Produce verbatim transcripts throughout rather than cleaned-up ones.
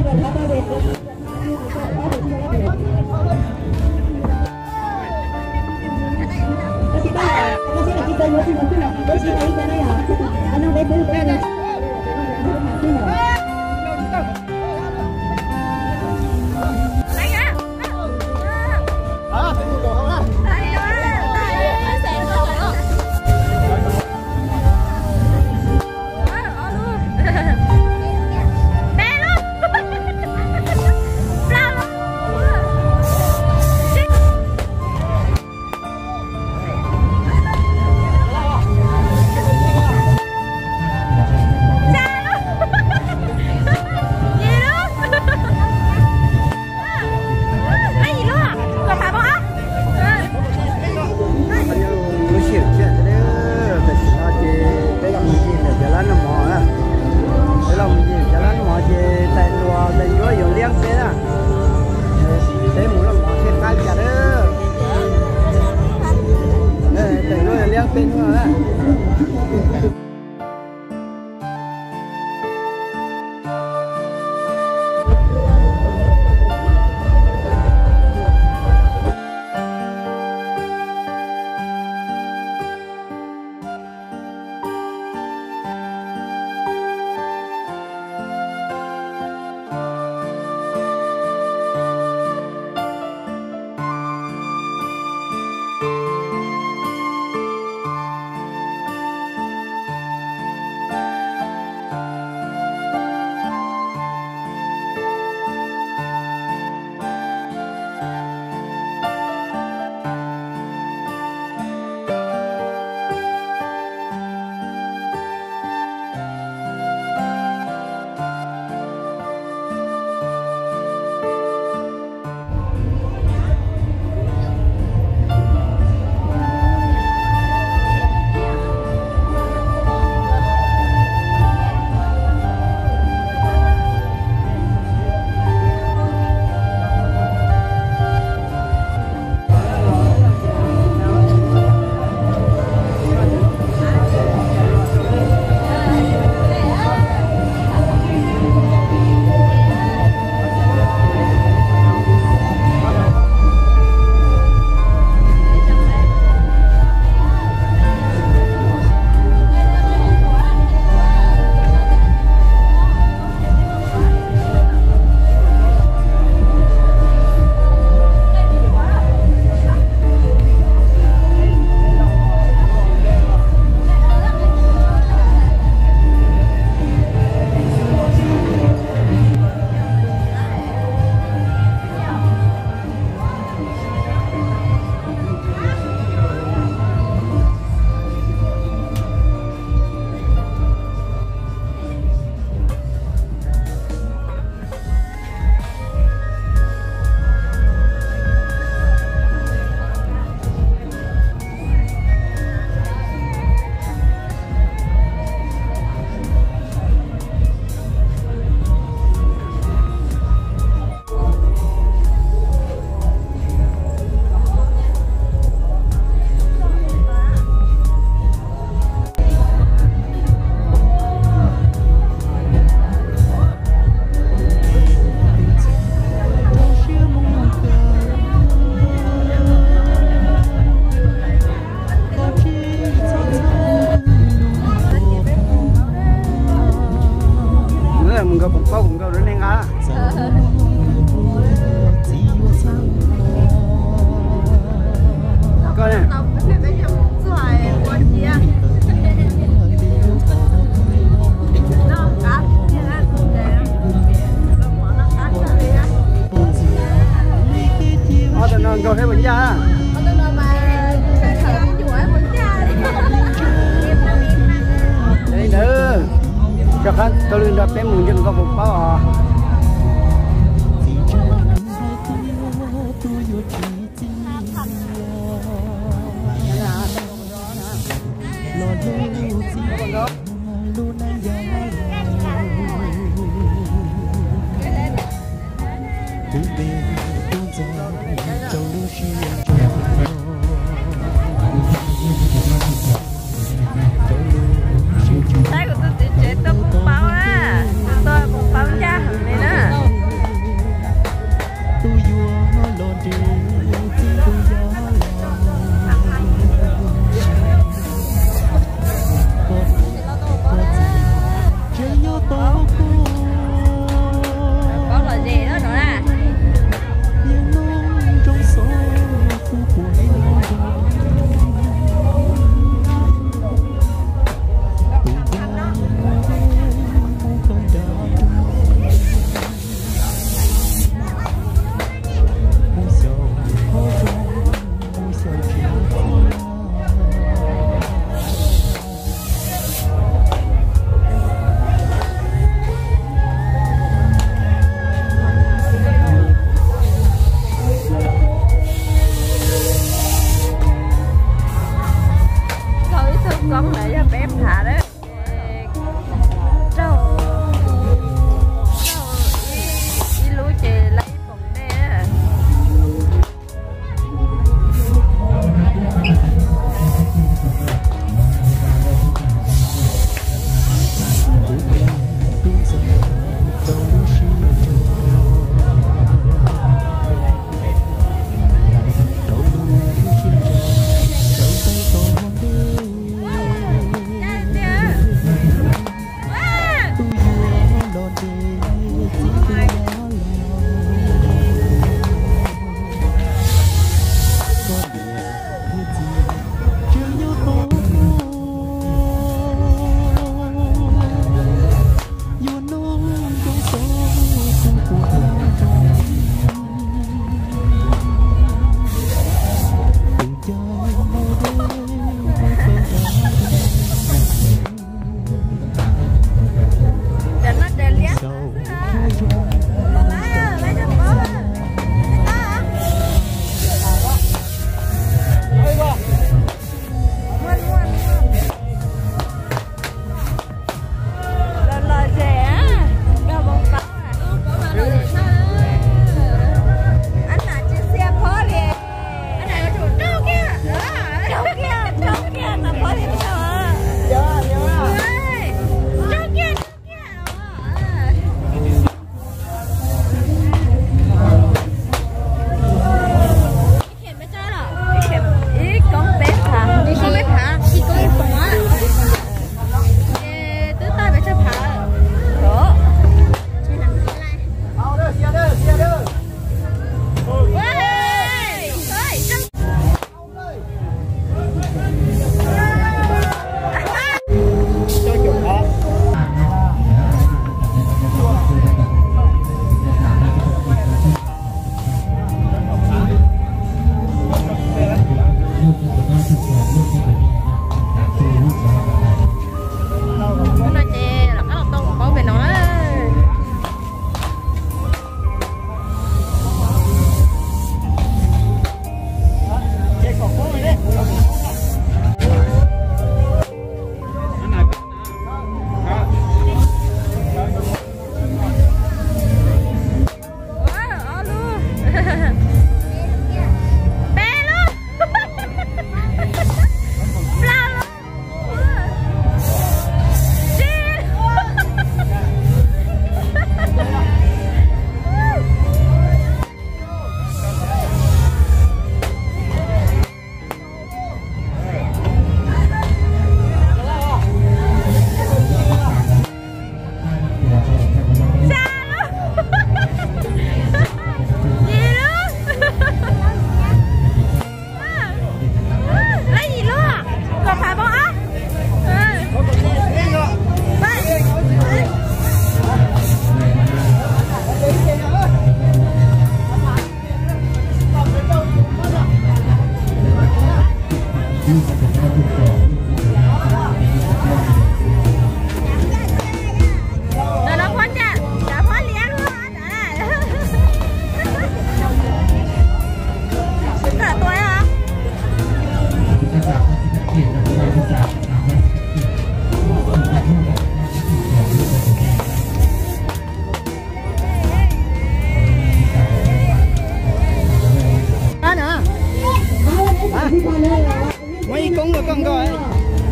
Tay của tôi chỉ chế tao bụng bao á, tôi bụng bao cha hẳn này nè.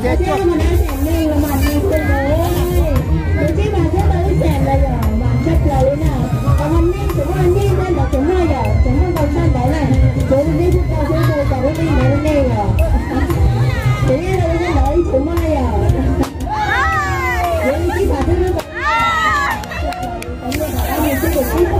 chết chưa? Mà đã sèn lên là màn này tuyệt vời ơi. Tôi chỉ bà sẽ tới sèn là giờ màn chất là thế nào. Còn hôm nay chúng ta đi lên là chúng ta giờ chúng ta còn sang đó này. Chúng ta đi chúng ta sẽ tôi cả đi này lên đây rồi. Thế nên là lên đó đi chúng ta giờ. Vậy chỉ bà sẽ tới. Cảm ơn các bạn đã theo dõi.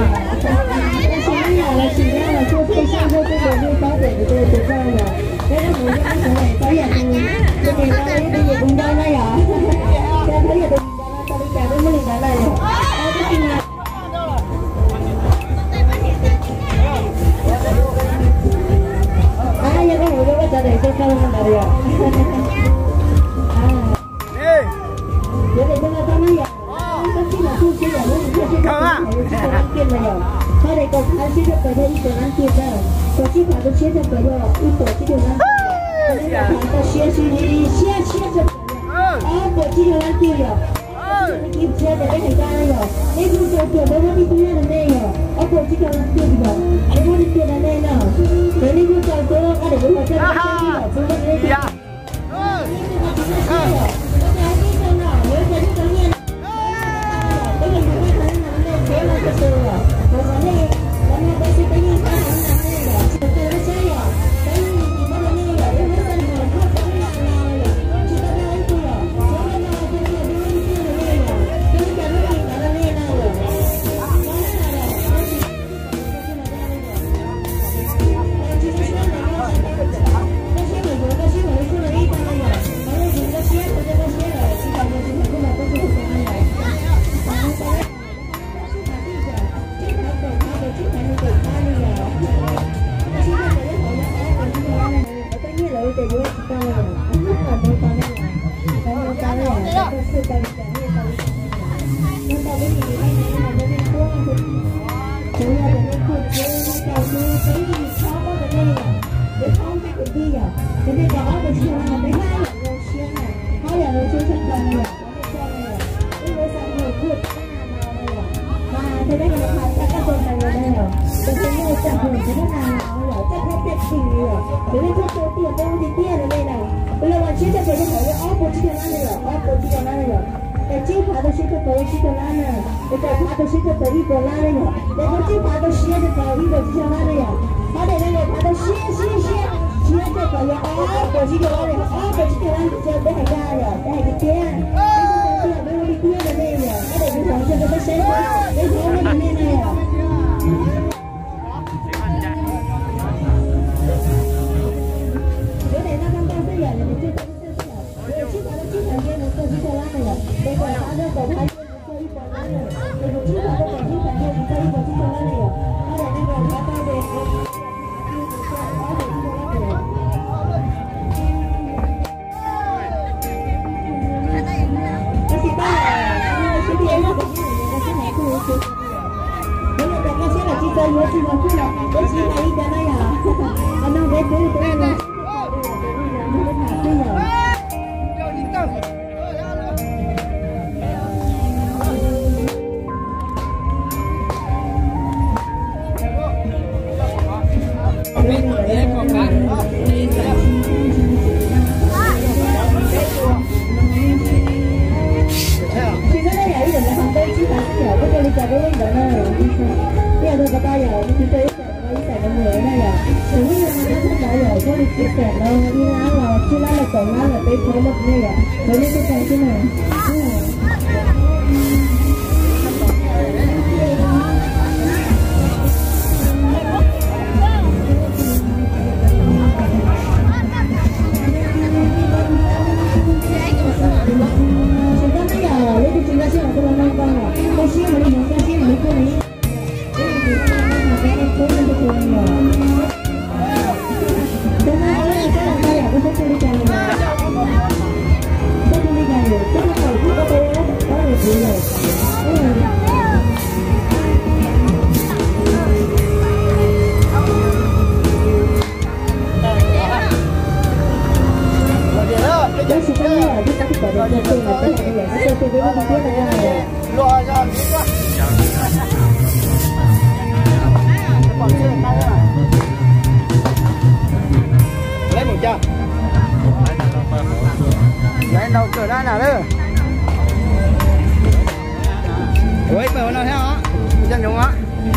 Là chỉ ra là cô thấy sao cô tôi được đi có thể của tôi tuyệt vời rồi. Thế là muốn cái số này có giờ tôi tôi nhìn ra đây bây giờ cùng đây đây à. Tôi thấy giờ tôi tôi đi chào với mấy người này rồi. Tôi xin là à giờ có người có trả lời tôi không là được. À. Vậy thì tôi là tôi nói vậy. Tôi chỉ là tôi chỉ là tôi chỉ là tôi chỉ là thôi đây còn ăn chia cho cái đây ít ăn chia ra, có chỉ phải tôi chia cho cái đó ít tổ chỉ được ăn. Đây là tôi chia chia chia chia cho à tổ chỉ được ăn chia rồi. Kim chia để cái này ra rồi. Đây cũng tôi tôi tôi đi chia là đây rồi. À tổ chỉ được ăn chia rồi. Đây cũng đi chia là đây nào. Đây cũng tôi tôi cái để tôi cho cái này rồi. Tôi đây. Dạ. Ừ. Hãy subscribe cho kênh Ghiền Mì Gõ để không bỏ lỡ những video hấp dẫn. đầu cửa ra nào đó ôi mở nó theo á chân đúng á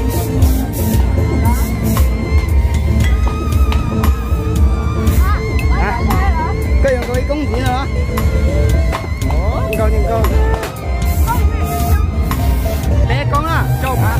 cây có cái công gì nữa câu nhìn câu bé con à trâu hả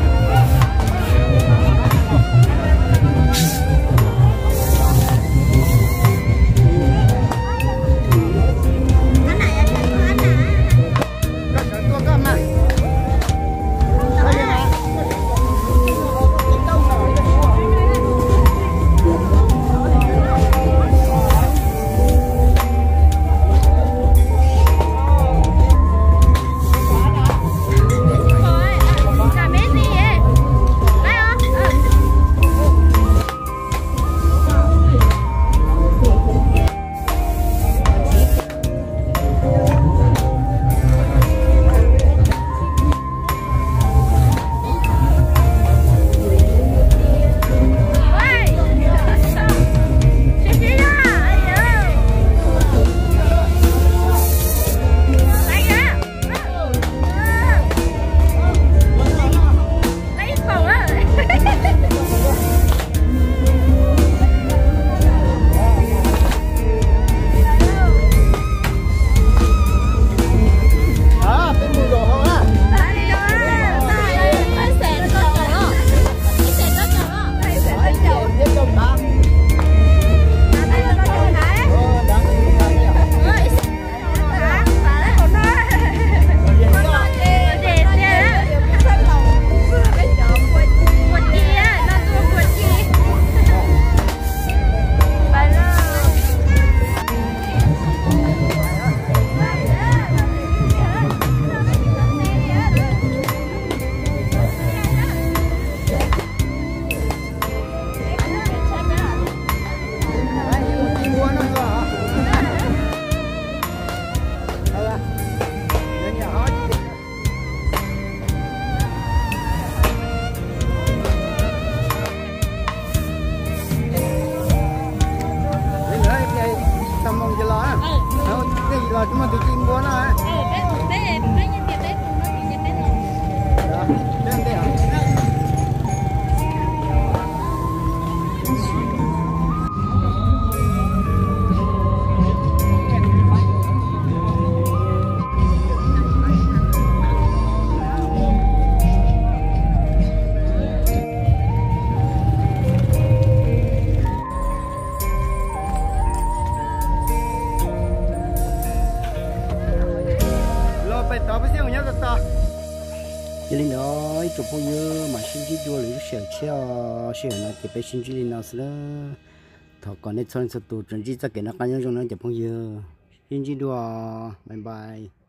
rồi chúng ta tự chim của nó á. Ừ, bé bé bé như thế bé nó như thế rồi. Đó, đến đây hả? cho nên đó chụp bao nhiêu mà xin chỉ đua lấy sẹo treo sẹo này thì phải xin chỉ lên nào xí đó thọ còn nên cho nên sự tụ chuẩn chỉ cho cái nó cá nhân trong nó chụp bao nhiêu xin chỉ đua bye bye.